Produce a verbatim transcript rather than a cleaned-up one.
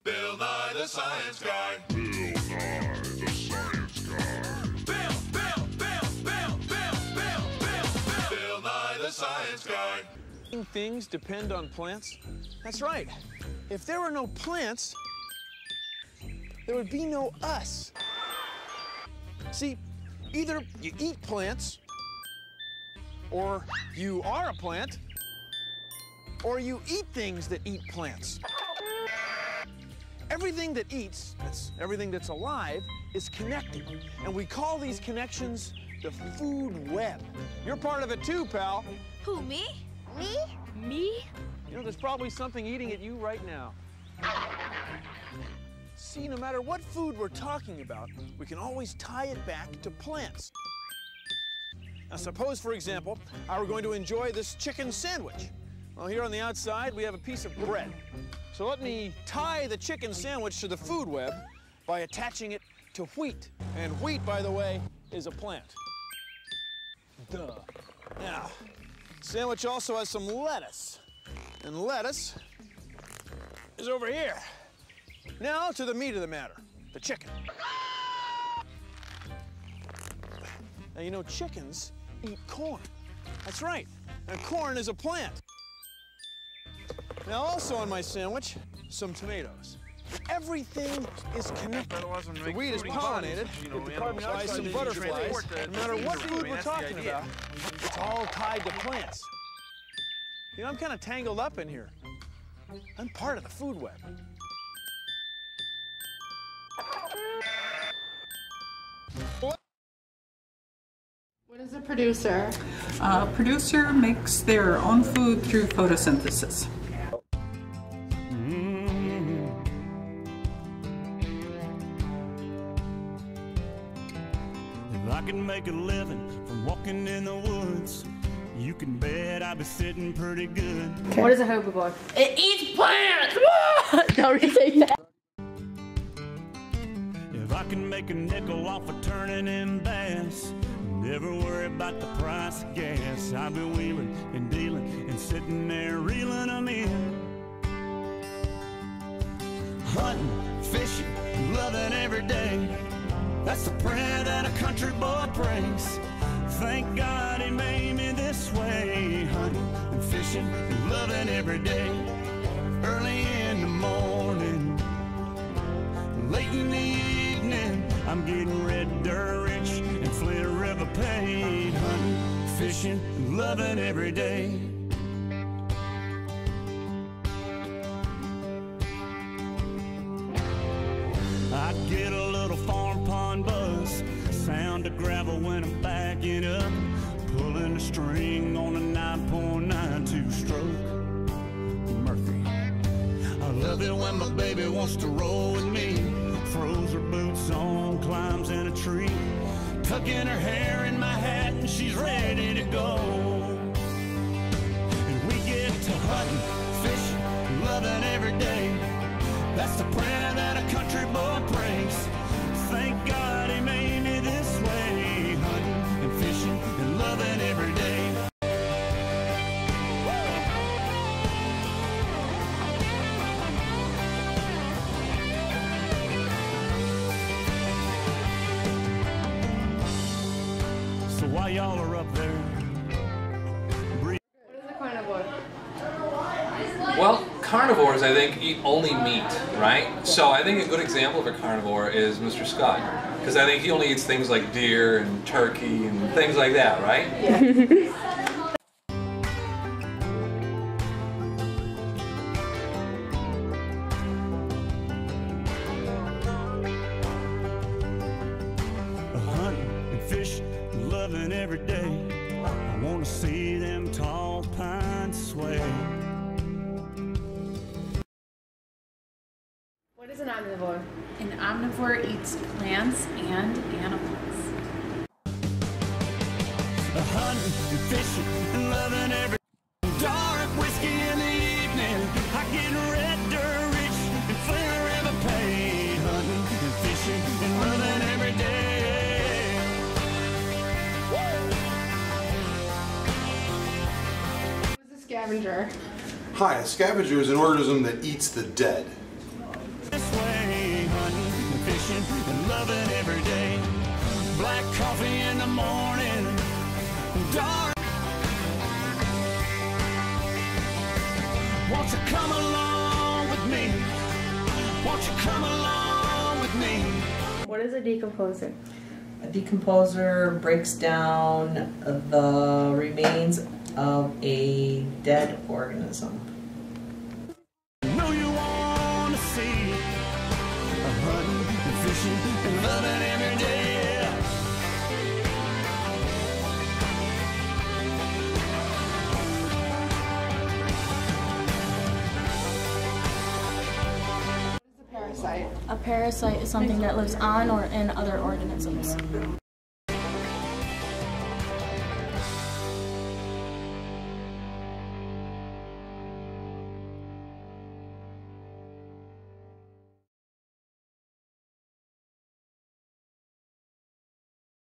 Bill Nye the Science Guy. Bill Nye the Science Guy. Bill, Bill, Bill, Bill, Bill, Bill, Bill, Bill. Bill Nye the Science Guy. Things depend on plants? That's right. If there were no plants, there would be no us. See, either you eat plants, or you are a plant, or you eat things that eat plants. Everything that eats, that's everything that's alive, is connected. And we call these connections the food web. You're part of it too, pal. Who, me? Me? Me? You know, there's probably something eating at you right now. See, no matter what food we're talking about, we can always tie it back to plants. Now, suppose, for example, I were going to enjoy this chicken sandwich. Well, here on the outside, we have a piece of bread. So let me tie the chicken sandwich to the food web by attaching it to wheat. And wheat, by the way, is a plant. Duh. Now, sandwich also has some lettuce. And lettuce is over here. Now to the meat of the matter, the chicken. Now, you know, chickens eat corn. That's right. And corn is a plant. Now, also on my sandwich, some tomatoes. Everything is connected. The wheat is pollinated by some butterflies. No matter what food we're talking about, it's all tied to plants. You know, I'm kind of tangled up in here. I'm part of the food web. What is a producer? A producer makes their own food through photosynthesis. If I can make a living from walking in the woods, you can bet I'd be sitting pretty good. Okay. What is a herbivore? It eats plants! Don't you say that? If I can make a nickel off of turning in bass, never worry about the price of gas. I've been wheeling and dealing and sitting there reeling them in. Hunting, fishing, loving every day. That's the prayer that a country boy prays. Thank God he made me this way. Hunting and fishing and loving every day. Early in the morning, late in the evening, I'm getting red dirt rich and Flint River paid. Hunting, fishing, and loving every day. I get a little farm pond buzz, sound of gravel when I'm backing up, pulling a string on a nine point nine two stroke Murphy. I love it when my baby wants to roll with me, throws her boots on, climbs in a tree, tucking her hair in my hat and she's ready to go. And we get to hunting, fishing, loving every day. That's the prayer that a country boy prays. Thank God he made me this way. Hunting and fishing and loving every day. So while y'all are up there, breathe. What is a carnivore? Well, carnivores, I think, eat only meat, right? So I think a good example of a carnivore is Mister Scott, because I think he only eats things like deer and turkey and things like that, right? Yeah. Hunting and fishing, loving every day. I want to see them tall pines sway. What is an omnivore? An omnivore eats plants and animals. Hunting and fishing and loving every dark whiskey in the evening. I get red dirt rich and Flint River paid. Hunting and fishing and loving every day. What is a scavenger? Hi, a scavenger is an organism that eats the dead. This Won't you come along with me? Won't you come along with me? What is a decomposer? A decomposer breaks down the remains of a dead organism. Know you want to see a hunting and fishing and loving every day. Yeah. A parasite is something that lives on or in other organisms.